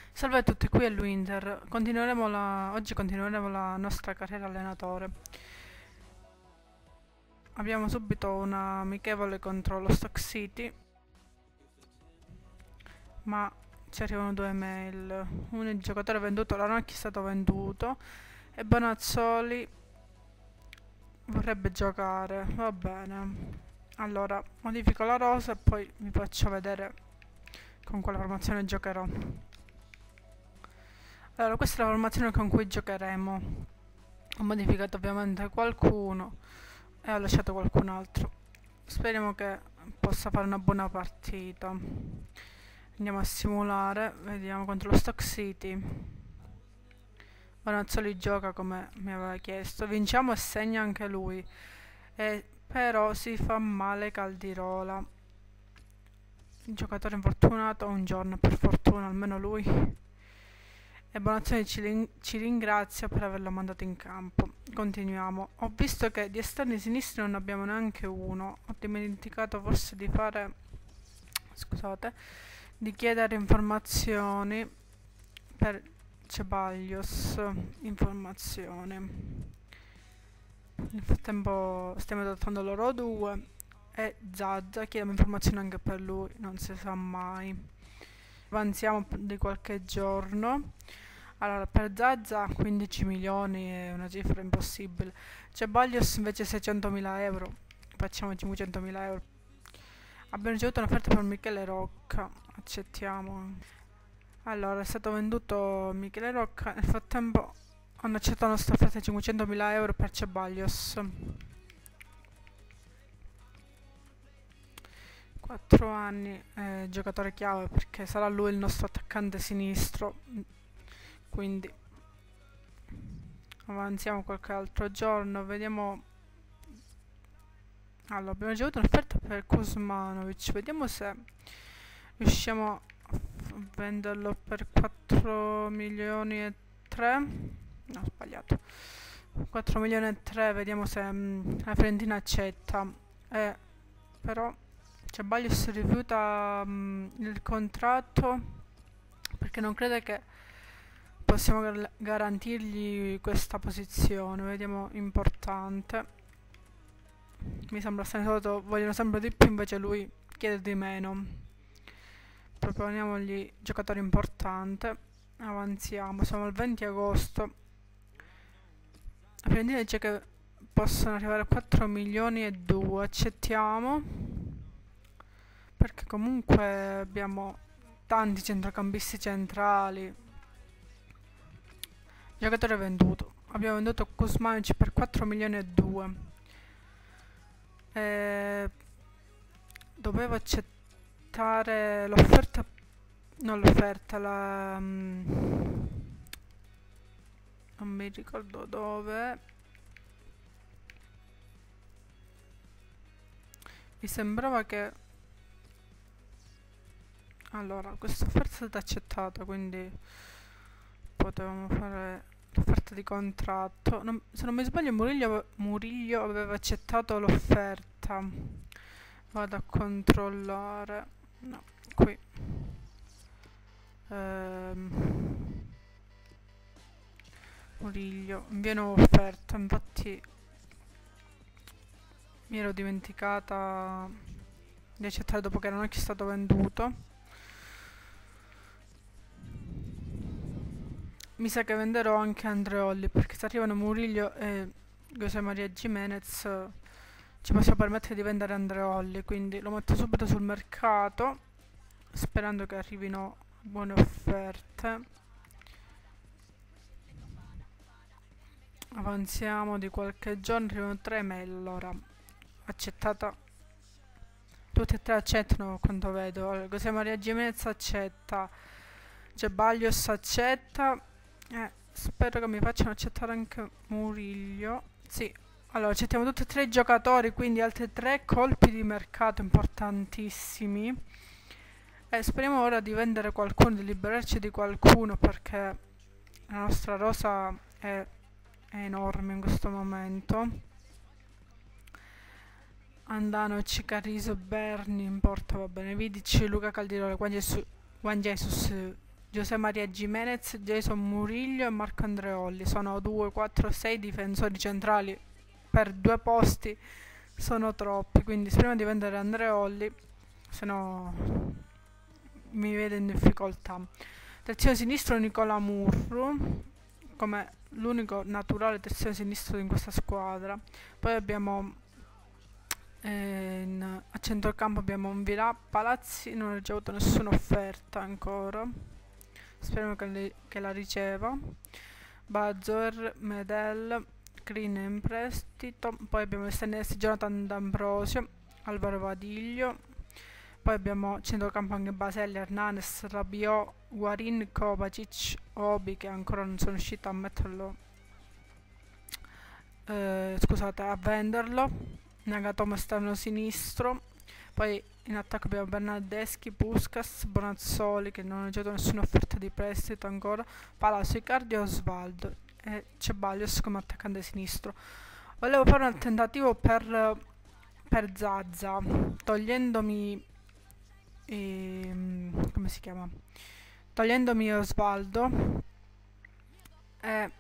Salve a tutti, qui è Luinter. Oggi continueremo la nostra carriera allenatore. Abbiamo subito una amichevole contro lo Stock City, ma ci arrivano due mail. Uno il giocatore venduto, Ranocchi è stato venduto e Bonazzoli vorrebbe giocare. Va bene. Allora, modifico la rosa e poi vi faccio vedere con quale formazione giocherò. Allora, questa è la formazione con cui giocheremo. Ho modificato ovviamente qualcuno e ho lasciato qualcun altro. Speriamo che possa fare una buona partita. Andiamo a simulare, vediamo contro lo Stock City. Bonazzoli gioca come mi aveva chiesto. Vinciamo e segna anche lui. Però si fa male Caldirola. Il giocatore infortunato un giorno, per fortuna, almeno lui. E Bonazzoli ci ringrazia per averlo mandato in campo. Continuiamo. Ho visto che di esterni sinistri non abbiamo neanche uno. Ho dimenticato forse di fare... Scusate. Di chiedere informazioni per Ceballos. Informazioni. Nel frattempo stiamo trattando loro due. E Zazza. Chiediamo informazioni anche per lui. Non si sa mai. Avanziamo di qualche giorno. Allora, per Zazza 15 milioni è una cifra impossibile. Ceballos invece 600.000 euro. Facciamo 500.000 euro. Abbiamo ricevuto un'offerta per Michele Rocca. Accettiamo. Allora, è stato venduto Michele Rocca. Nel frattempo hanno accettato la nostra offerta di 500.000 euro per Ceballos. 4 anni, giocatore chiave perché sarà lui il nostro attaccante sinistro. Quindi avanziamo qualche altro giorno, vediamo. Allora, abbiamo ricevuto un'offerta per Kuzmanovic, vediamo se riusciamo a venderlo per 4 milioni e 3. No, ho sbagliato. 4 milioni e 3, vediamo se la Fiorentina accetta. Però Ceballos rifiuta il contratto perché non crede che possiamo garantirgli questa posizione. Vediamo, importante. Mi sembra solito, vogliono sempre di più, invece lui chiede di meno. Proponiamogli giocatore importante. Avanziamo, siamo al 20 agosto. La Fiorentina dice che possono arrivare a 4 milioni e 2. Accettiamo, perché comunque abbiamo tanti centrocampisti centrali. Giocatore venduto. Abbiamo venduto Kuzmanic per 4 milioni e 2. Dovevo accettare l'offerta. Non l'offerta, non mi ricordo dove. Mi sembrava che... Allora, questa offerta è stata accettata, quindi potevamo fare l'offerta di contratto. Se non mi sbaglio Murillo aveva accettato l'offerta. Vado a controllare. No, qui. Murillo, invia nuova offerta. Infatti mi ero dimenticata di accettare dopo che non è stato venduto. Mi sa che venderò anche Andreolli, perché se arrivano Murillo e José Maria Gimenez ci possiamo permettere di vendere Andreolli, quindi lo metto subito sul mercato sperando che arrivino buone offerte. Avanziamo di qualche giorno, arrivano 3 mail. Allora, accettata, tutti e tre accettano quanto vedo. Allora, José Maria Gimenez accetta, Ceballos accetta. Spero che mi facciano accettare anche Murillo. Sì, allora accettiamo tutti e tre i giocatori, quindi altri 3 colpi di mercato importantissimi. E speriamo ora di vendere qualcuno, di liberarci di qualcuno, perché la nostra rosa è enorme in questo momento. Andano, Cicariso, Berni in porta, va bene. Vidic, Luca Caldirone, Juan Jesus, José Maria Gimenez, Jason Murillo e Marco Andreolli. Sono 2, 4, 6 difensori centrali per 2 posti, sono troppi, quindi speriamo di vendere Andreolli, se no mi vede in difficoltà. Terzino sinistro Nicola Murru, come l'unico naturale terzino sinistro in questa squadra. Poi abbiamo a centrocampo abbiamo un Villa Palazzi, non ha ricevuto nessuna offerta ancora, speriamo che la riceva. Bazoer, Medel, Green in prestito. Poi abbiamo esterni Jonathan D'Ambrosio, Alvaro Vadiglio. Poi abbiamo centrocampo anche Baselli, Hernanes, Rabiot, Guarin, Kovacic, Obi, che ancora non sono riuscito a metterlo, scusate, a venderlo. Nagatomo esterno sinistro. Poi in attacco abbiamo Bernardeschi, Puskas, Bonazzoli, che non ha ricevuto nessuna offerta di prestito ancora, Palazzo, Icardi e Osvaldo, e Ceballos come attaccante sinistro. Volevo fare un tentativo per Zaza, togliendomi come si chiama? Togliendomi Osvaldo, e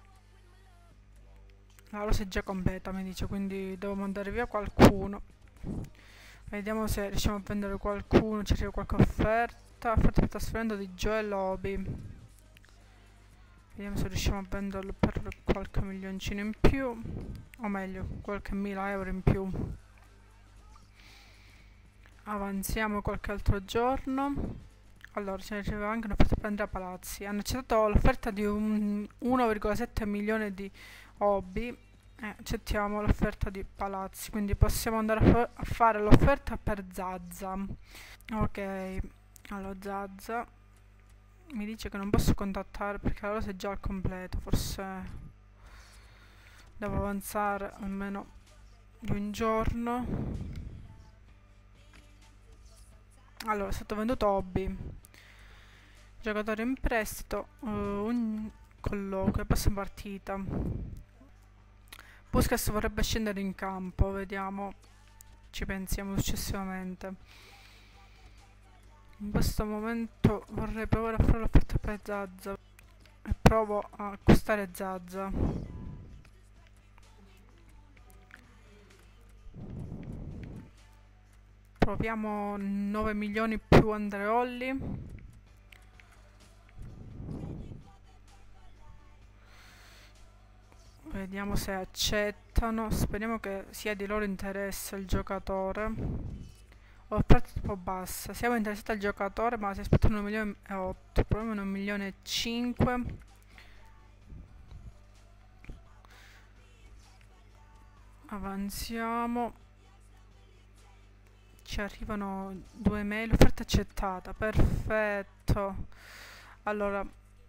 la rosa è già completa, mi dice, quindi devo mandare via qualcuno. Vediamo se riusciamo a vendere qualcuno, ci arriva qualche offerta di trasferimento di Joel Obi. Vediamo se riusciamo a venderlo per qualche milioncino in più, o meglio, qualche 1000 euro in più. Avanziamo qualche altro giorno. Allora, ce ne riceveva anche un'offerta per Andrea Palazzi. Hanno accettato l'offerta di 1,7 milioni di Obi. Accettiamo l'offerta di Palazzi, quindi possiamo andare a fare l'offerta per Zaza. Ok, allora Zaza mi dice che non posso contattare perché la rosa è già al completo, forse devo avanzare almeno di un giorno. Allora, è stato venduto Obi, giocatore in prestito, un colloquio, prossima partita. Puskas vorrebbe scendere in campo, vediamo, ci pensiamo successivamente. In questo momento vorrei provare a fare l'offerta per Zaza e provo a acquistare Zaza. Proviamo 9 milioni più Andreolli. Vediamo se accettano, speriamo che sia di loro interesse il giocatore. Offerta troppo bassa, siamo interessati al giocatore ma si aspetta 1 milione e 8, proviamo 1 milione e 5. Avanziamo, ci arrivano 2 mail, offerta accettata, perfetto. Allora,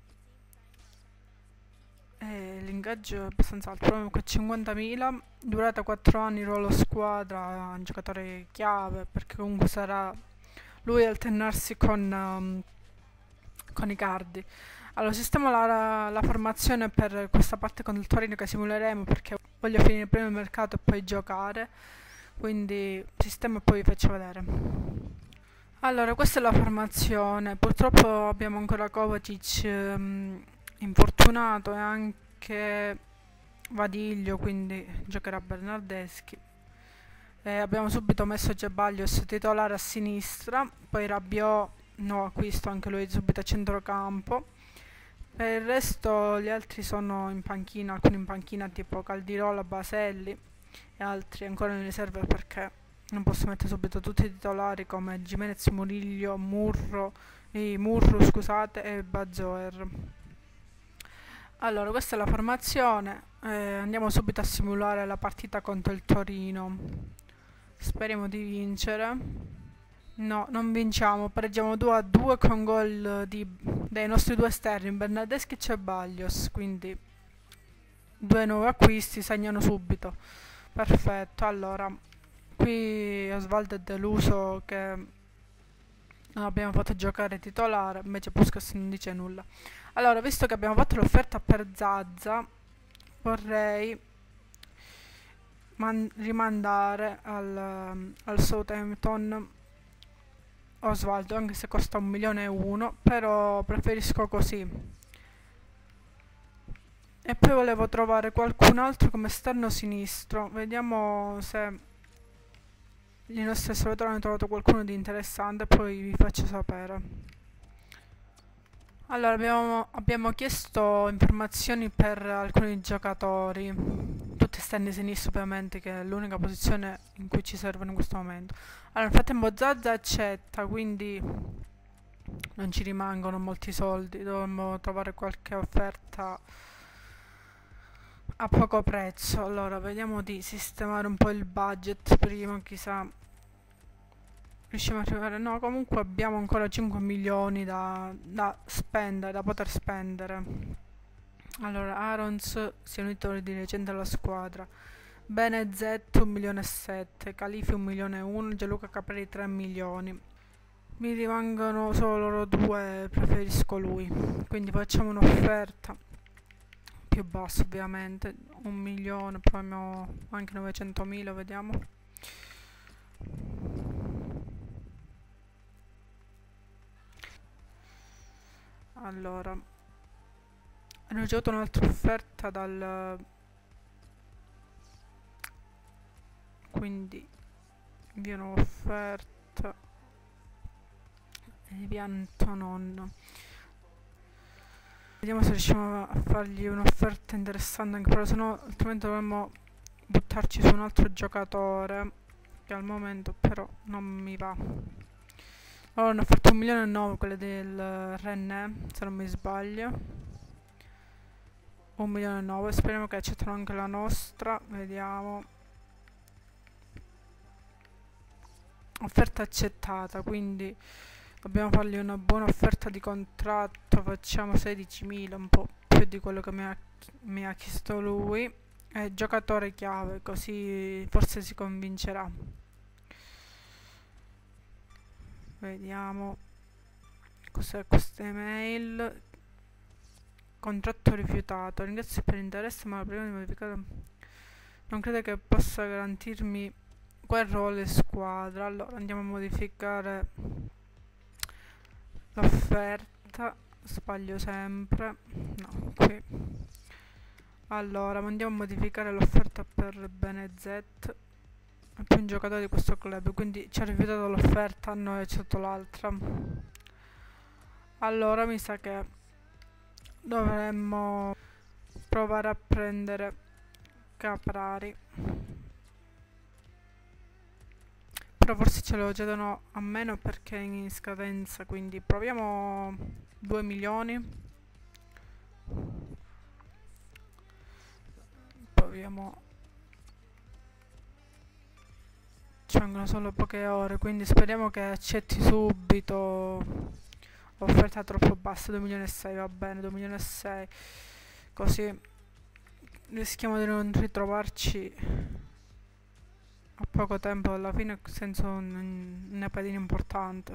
l'ingaggio è abbastanza alto, proviamo con 50.000, durata 4 anni, ruolo squadra, un giocatore chiave perché comunque sarà lui a alternarsi con Icardi. Allora, sistemo la formazione per questa parte con il Torino che simuleremo perché voglio finire prima il mercato e poi giocare, quindi sistemo e poi vi faccio vedere. Allora, questa è la formazione, purtroppo abbiamo ancora Kovacic infortunato e anche Vadiglio, quindi giocherà Bernardeschi. Abbiamo subito messo Ceballos titolare a sinistra, poi Rabiot no acquisto, anche lui subito a centrocampo. Per il resto gli altri sono in panchina, alcuni in panchina tipo Caldirola, Baselli e altri ancora in riserva perché non posso mettere subito tutti i titolari come Gimenez, Murillo, Murru, scusate, e Bazoer. Allora, questa è la formazione, andiamo subito a simulare la partita contro il Torino. Speriamo di vincere. No, non vinciamo, pareggiamo 2-2 con gol dei nostri due esterni, Bernardeschi e Ceballos, quindi 2 nuovi acquisti, segnano subito. Perfetto, allora, qui Osvaldo è deluso che non abbiamo fatto giocare titolare, invece Puskas non dice nulla. Allora, visto che abbiamo fatto l'offerta per Zaza, vorrei rimandare al Southampton Osvaldo, anche se costa 1.000.001, però preferisco così. E poi volevo trovare qualcun altro come esterno sinistro. Vediamo se i nostri osservatori hanno trovato qualcuno di interessante, poi vi faccio sapere. Allora, abbiamo chiesto informazioni per alcuni giocatori, tutti esterni sinistri ovviamente, che è l'unica posizione in cui ci servono in questo momento. Allora, nel frattempo Zaza accetta, quindi non ci rimangono molti soldi, dovremmo trovare qualche offerta a poco prezzo. Allora, vediamo di sistemare un po' il budget prima, chissà riusciamo a arrivare. No, comunque abbiamo ancora 5 milioni da spendere, da poter spendere. Allora, Arons si è unito di recente alla squadra. Benezet 1.700.000, Califi 1.100.000, Gianluca Caprari 3 milioni. Mi rimangono solo loro due, preferisco lui. Quindi facciamo un'offerta più bassa ovviamente, 1 milione, poi abbiamo anche 900.000, vediamo. Allora, hanno ricevuto un'altra offerta quindi invio un'offerta di pianto nonno. Vediamo se riusciamo a fargli un'offerta interessante anche però, se no altrimenti dovremmo buttarci su un altro giocatore che al momento però non mi va. Allora hanno offerto 1.900.000 quelle del René, se non mi sbaglio. 1.900.000, speriamo che accettano anche la nostra, vediamo. Offerta accettata, quindi dobbiamo fargli una buona offerta di contratto, facciamo 16.000, un po' più di quello che mi ha chiesto lui. È giocatore chiave, così forse si convincerà. Vediamo cos'è questa email. Contratto rifiutato, ringrazio per l'interesse ma prima di modificare non credo che possa garantirmi quel ruolo in squadra. Allora andiamo a modificare l'offerta, sbaglio sempre, no, qui. Allora andiamo a modificare l'offerta per Benezet, è più un giocatore di questo club, quindi ci ha rifiutato l'offerta, noi ha accettato l'altra. Allora mi sa che dovremmo provare a prendere Caprari, però forse ce lo cedono a meno perché è in scadenza, quindi proviamo 2 milioni. Proviamo, ci vengono solo poche ore, quindi speriamo che accetti subito. Offerta troppo bassa, 2.600.000, va bene, 2.600.000, così rischiamo di non ritrovarci a poco tempo alla fine senza un pedino importante.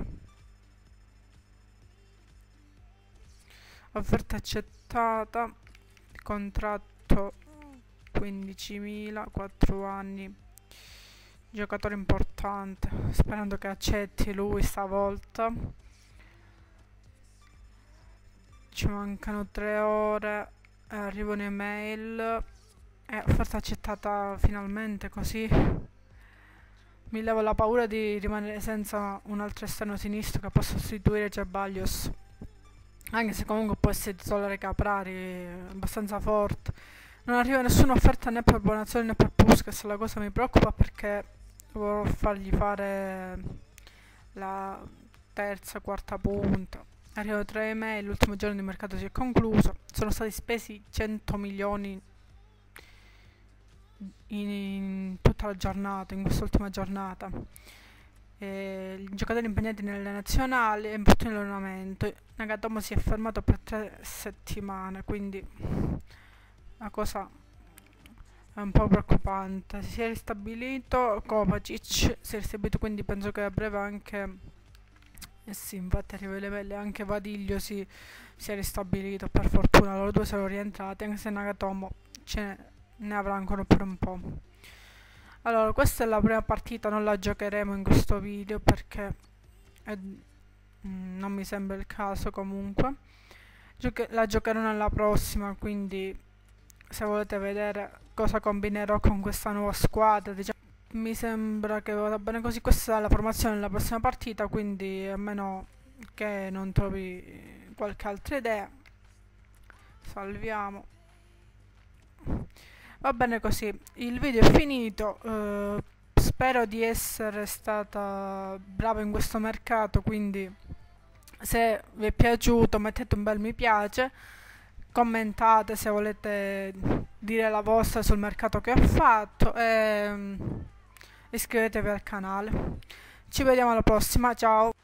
Offerta accettata, contratto 15.000, 4 anni, giocatore importante, sperando che accetti lui stavolta. Ci mancano 3 ore, arriva un'email, offerta accettata finalmente, così mi levo la paura di rimanere senza un altro esterno sinistro che possa sostituire Ceballos, anche se comunque può essere titolare Caprari, è abbastanza forte. Non arriva nessuna offerta né per Bonazzoli né per Puskas, la cosa mi preoccupa perché vorrò fargli fare la terza, quarta punta. Arrivano 3 email, l'ultimo giorno di mercato si è concluso, sono stati spesi 100 milioni in tutta la giornata, in quest'ultima giornata. I giocatori impegnati nelle nazionali e infortuni all'allenamento. Nagatomo si è fermato per 3 settimane, quindi la cosa è un po' preoccupante. Si è ristabilito Kovacic, si è ristabilito, quindi penso che a breve anche sì, infatti arriva le velle, anche Vadiglio si è ristabilito, per fortuna loro due sono rientrati, anche se Nagatomo ne avrà ancora per un po'. Allora, questa è la prima partita, non la giocheremo in questo video perché e non mi sembra il caso comunque. La giocherò nella prossima, quindi se volete vedere cosa combinerò con questa nuova squadra, diciamo, mi sembra che vada bene così. Questa è la formazione della prossima partita, quindi a meno che non trovi qualche altra idea, salviamo. Va bene così, il video è finito. Spero di essere stata brava in questo mercato, quindi se vi è piaciuto mettete un bel mi piace, commentate se volete dire la vostra sul mercato che ho fatto e iscrivetevi al canale. Ci vediamo alla prossima, ciao!